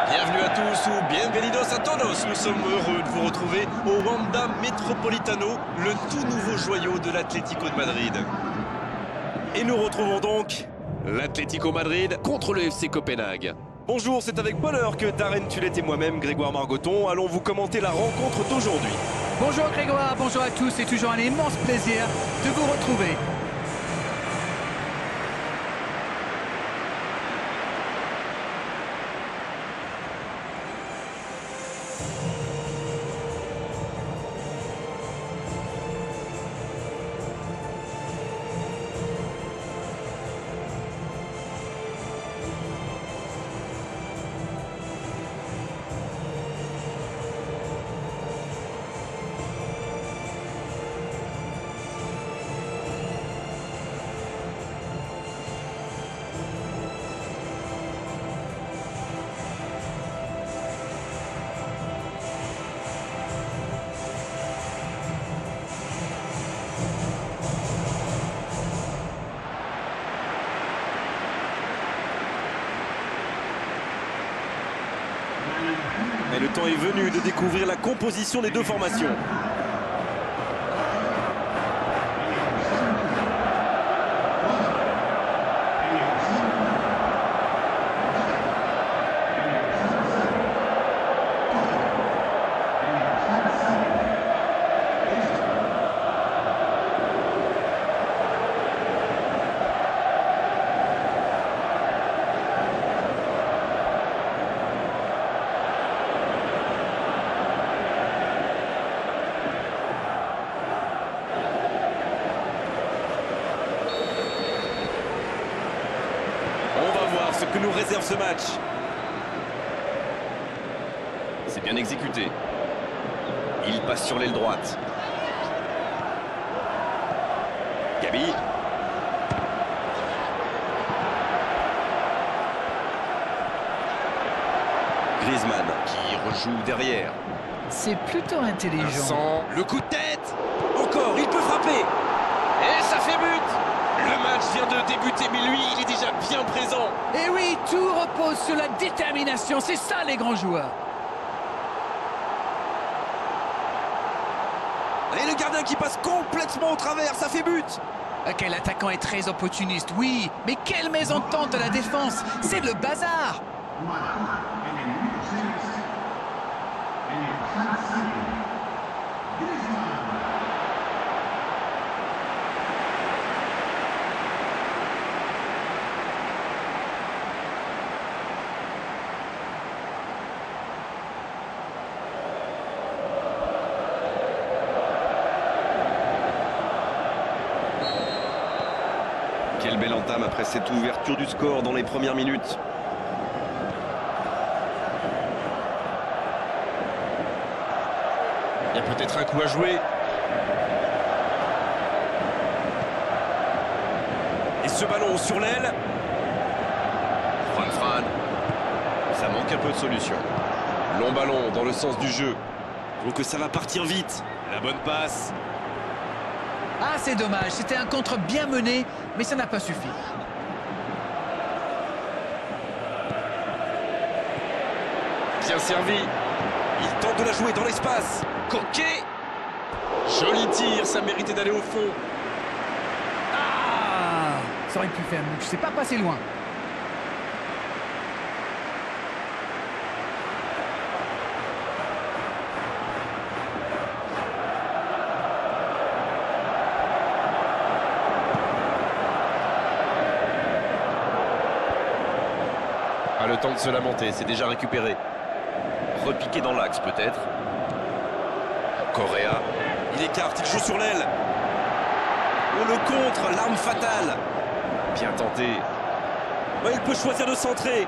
Bienvenue à tous ou bienvenidos a todos. Nous sommes heureux de vous retrouver au Wanda Metropolitano, le tout nouveau joyau de l'Atlético de Madrid. Et nous retrouvons donc l'Atlético Madrid contre le FC Copenhague. Bonjour, c'est avec bonheur que Darren Tullet et moi-même, Grégoire Margoton, allons vous commenter la rencontre d'aujourd'hui. Bonjour Grégoire, bonjour à tous, c'est toujours un immense plaisir de vous retrouver. Et le temps est venu de découvrir la composition des deux formations. Ce que nous réserve ce match. C'est bien exécuté. Il passe sur l'aile droite. Gabi. Griezmann qui rejoue derrière. C'est plutôt intelligent. Vincent, le coup de tête. Encore, il peut frapper. Et ça fait but. Le match vient de débuter, mais lui, il est déjà bien présent. Et oui, tout repose sur la détermination. C'est ça, les grands joueurs. Et le gardien qui passe complètement au travers, ça fait but. Ok, l'attaquant est très opportuniste, oui. Mais quelle mésentente de la défense. C'est le bazar. Quelle belle entame après cette ouverture du score dans les premières minutes. Il y a peut-être un coup à jouer. Et ce ballon sur l'aile. Fran. Ça manque un peu de solution. Long ballon dans le sens du jeu. Donc ça va partir vite. La bonne passe. Ah, c'est dommage. C'était un contre bien mené, mais ça n'a pas suffi. Bien servi. Il tente de la jouer dans l'espace. Coquet. Joli tir, ça méritait d'aller au fond. Ah, ça aurait pu faire mieux. C'est pas passé loin. Ah, le temps de se lamenter, c'est déjà récupéré. Repiqué dans l'axe peut-être. Correa. Il écarte, il joue sur l'aile. Oh, le contre, l'arme fatale. Bien tenté. Oh, il peut choisir de centrer.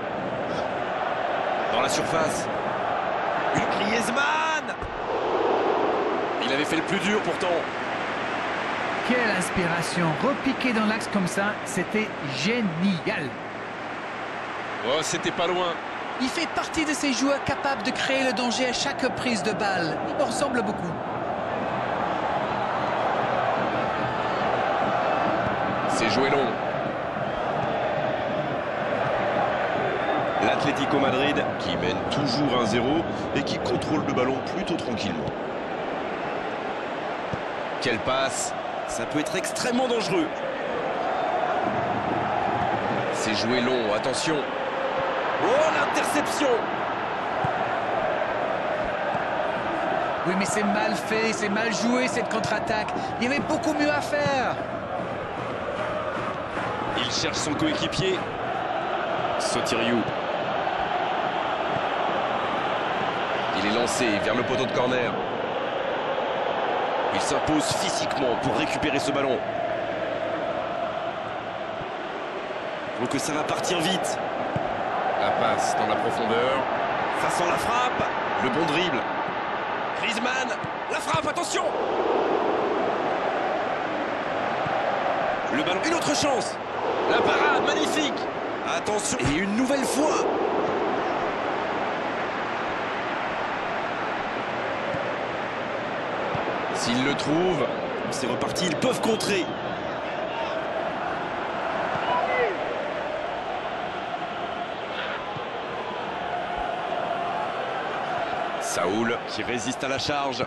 Dans la surface. Une Griezmann. Il avait fait le plus dur pourtant. Quelle inspiration. Repiquer dans l'axe comme ça, c'était génial. Oh, c'était pas loin. Il fait partie de ces joueurs capables de créer le danger à chaque prise de balle. Il me ressemble beaucoup. C'est joué long. L'Atlético Madrid qui mène toujours 1-0 et qui contrôle le ballon plutôt tranquillement. Quelle passe! Ça peut être extrêmement dangereux. C'est joué long, attention. Oh, l'interception! Oui, mais c'est mal fait, c'est mal joué cette contre-attaque. Il y avait beaucoup mieux à faire. Il cherche son coéquipier. Sotiriou. Il est lancé vers le poteau de corner. Il s'impose physiquement pour récupérer ce ballon. Donc ça va partir vite. La passe dans la profondeur. Ça sent la frappe. Le bon dribble. Griezmann. La frappe, attention. Le ballon, une autre chance. La parade, magnifique. Attention. Et une nouvelle fois. S'ils le trouvent, c'est reparti, ils peuvent contrer. Saoul qui résiste à la charge.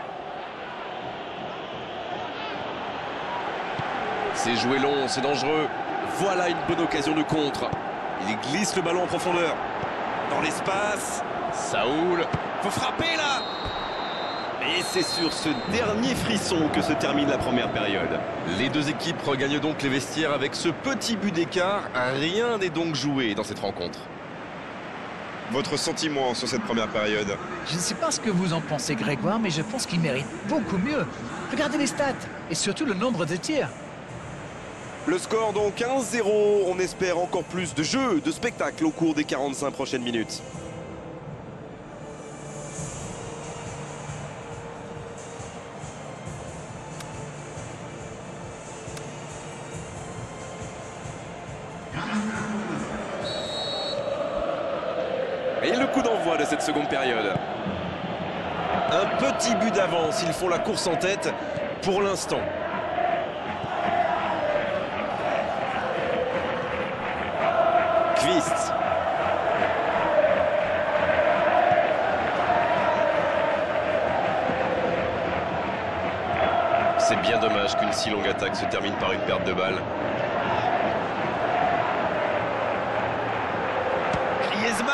C'est joué long, c'est dangereux. Voilà une bonne occasion de contre. Il glisse le ballon en profondeur. Dans l'espace. Saoul. Faut frapper là. Et c'est sur ce dernier frisson que se termine la première période. Les deux équipes regagnent donc les vestiaires avec ce petit but d'écart. Rien n'est donc joué dans cette rencontre. Votre sentiment sur cette première période? Je ne sais pas ce que vous en pensez, Grégoire, mais je pense qu'il mérite beaucoup mieux. Regardez les stats et surtout le nombre de tirs. Le score donc 1-0. On espère encore plus de jeu, de spectacle au cours des 45 prochaines minutes. Et le coup d'envoi de cette seconde période. Un petit but d'avance, ils font la course en tête pour l'instant. Kvist. C'est bien dommage qu'une si longue attaque se termine par une perte de balle. Griezmann!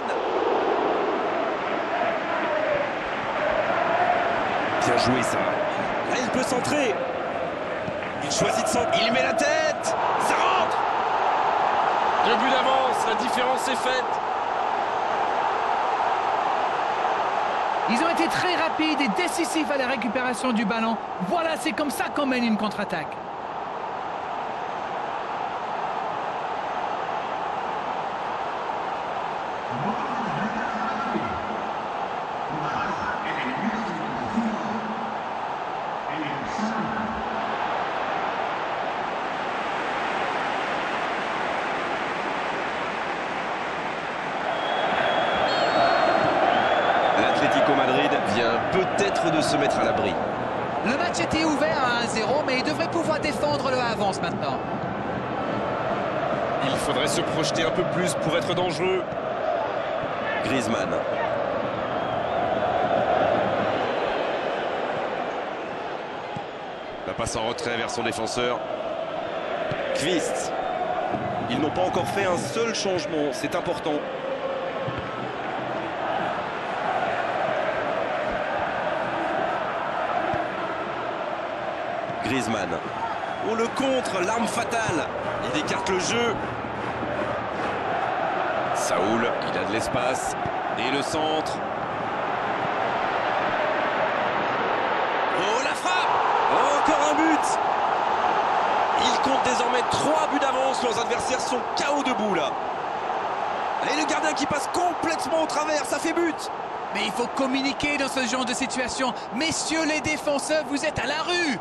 Bien joué ça. Là il peut centrer. Il choisit de centrer. Il met la tête. Ça rentre. 2 buts d'avance, la différence est faite. Ils ont été très rapides et décisifs à la récupération du ballon. Voilà, c'est comme ça qu'on mène une contre-attaque. L'Atlético Madrid vient peut-être de se mettre à l'abri. Le match était ouvert à 1-0, mais il devrait pouvoir défendre le avance maintenant. Il faudrait se projeter un peu plus pour être dangereux. Griezmann. La passe en retrait vers son défenseur. Kvist. Ils n'ont pas encore fait un seul changement, c'est important. Griezmann. Oh, le contre, l'arme fatale. Il écarte le jeu. Saoul, il a de l'espace. Et le centre. Oh, la frappe. Oh, encore un but. Il compte désormais 3 buts d'avance. Leurs adversaires sont KO debout là. Et le gardien qui passe complètement au travers, ça fait but. Mais il faut communiquer dans ce genre de situation. Messieurs les défenseurs, vous êtes à la rue.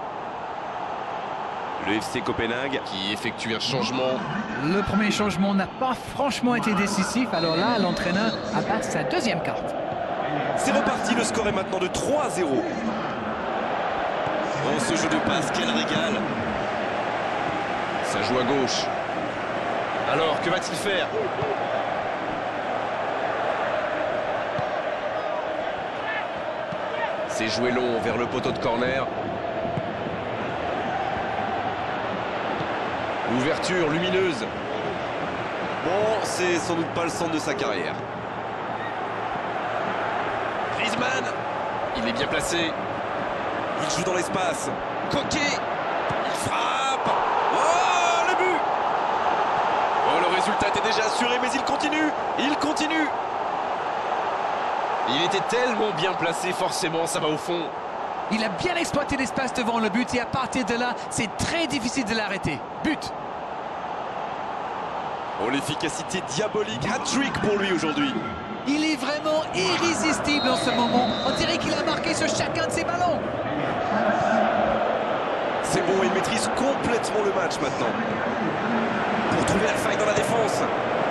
Le FC Copenhague qui effectue un changement. Le premier changement n'a pas franchement été décisif. Alors là, l'entraîneur abat sa deuxième carte. C'est reparti, le score est maintenant de 3-0. Oh, ce jeu de passe, quel régal. Ça joue à gauche. Alors, que va-t-il faire? C'est joué long vers le poteau de corner. L'ouverture lumineuse. Bon, c'est sans doute pas le centre de sa carrière. Griezmann, il est bien placé. Il joue dans l'espace. Coquet, il frappe. Oh, le but! Oh, le résultat était déjà assuré, mais il continue. Il continue. Il était tellement bien placé, forcément, ça va au fond. Il a bien exploité l'espace devant le but et à partir de là, c'est très difficile de l'arrêter. But! Oh, l'efficacité diabolique, hat-trick pour lui aujourd'hui. Il est vraiment irrésistible en ce moment. On dirait qu'il a marqué sur chacun de ses ballons. C'est bon, il maîtrise complètement le match maintenant. Pour trouver la faille dans la défense.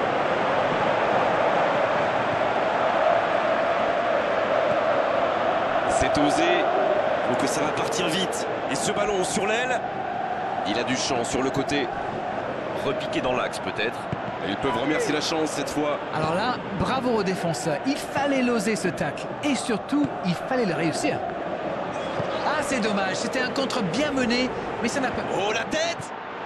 C'est osé. Donc ça va partir vite. Et ce ballon sur l'aile, il a du champ sur le côté. Repiqué dans l'axe peut-être. Ils peuvent remercier la chance cette fois. Alors là, bravo aux défenseurs. Il fallait l'oser ce tacle. Et surtout, il fallait le réussir. Ah, c'est dommage. C'était un contre bien mené, mais ça n'a pas... Oh, la tête!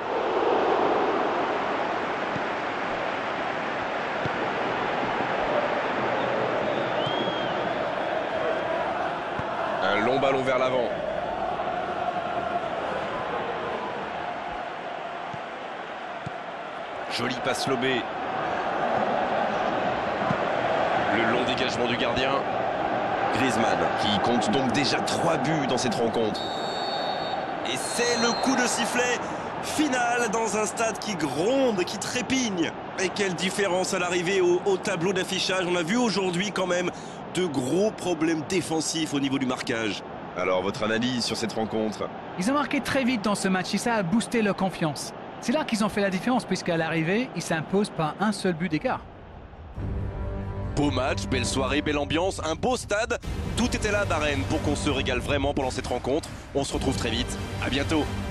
Un long ballon vers l'avant. Joli passe lobé. Le long dégagement du gardien. Griezmann qui compte donc déjà 3 buts dans cette rencontre. Et c'est le coup de sifflet final dans un stade qui gronde, qui trépigne. Et quelle différence à l'arrivée au tableau d'affichage. On a vu aujourd'hui quand même de gros problèmes défensifs au niveau du marquage. Alors, votre analyse sur cette rencontre? Ils ont marqué très vite dans ce match et ça a boosté leur confiance. C'est là qu'ils ont fait la différence puisqu'à l'arrivée, ils s'imposent par un seul but d'écart. Beau match, belle soirée, belle ambiance, un beau stade. Tout était là d'Arène pour qu'on se régale vraiment pendant cette rencontre. On se retrouve très vite. À bientôt.